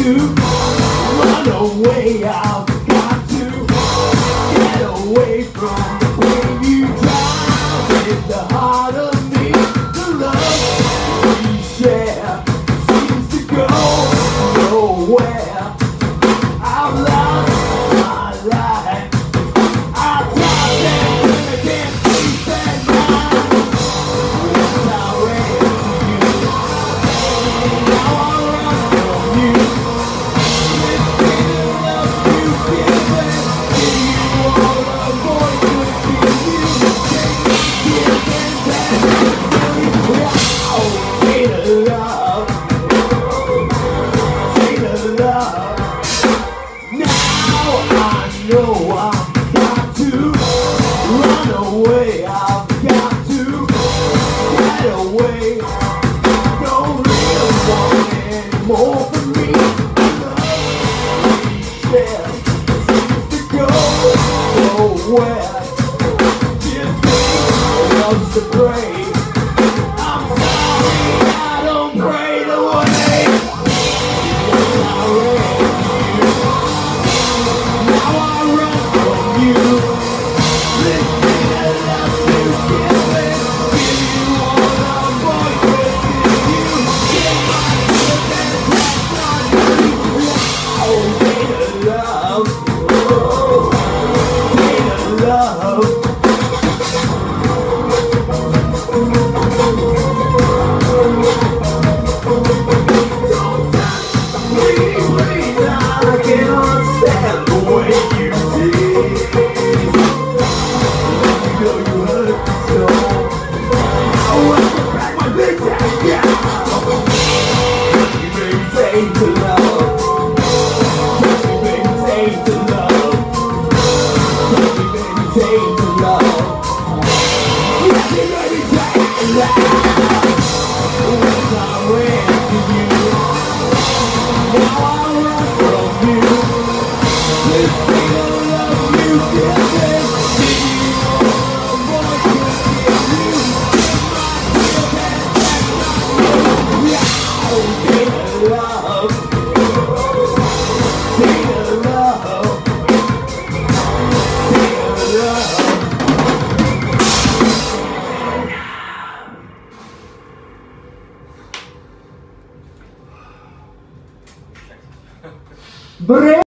to run away. I've got to get away from the pain you drive in the heart of me. The love we share seems to go nowhere. I've lost my life. I tried and I can't sleep at night. Yes, I ran to you. Now I run from you. This bitter love you give me. Give you all the voices. Give you tears and passion. Oh, tainted love. Tainted love. Now I know I've got to run away. I've got to get away. Don't really want anymore from me. Love we share seems to go nowhere. This thing loves to pray. I'm sorry, I don't pray the way. Yes, I ran to you. Now I run from you. This bitter love you give me. Give you all the voices. Give you my tears and passion. Oh, tainted love. Oh, tainted love. Don't touch me, please. I cannot stand the way you did. You know you hurt me so. I want to crack my big ass down. You made say to love. You made say to love. You made say to love. You made say to love. Once I ran to you. Now I run from you. This bitter love you give me. Give you all the voices. Give you my tears and passion. Oh, tainted love. Tainted love. Tainted love.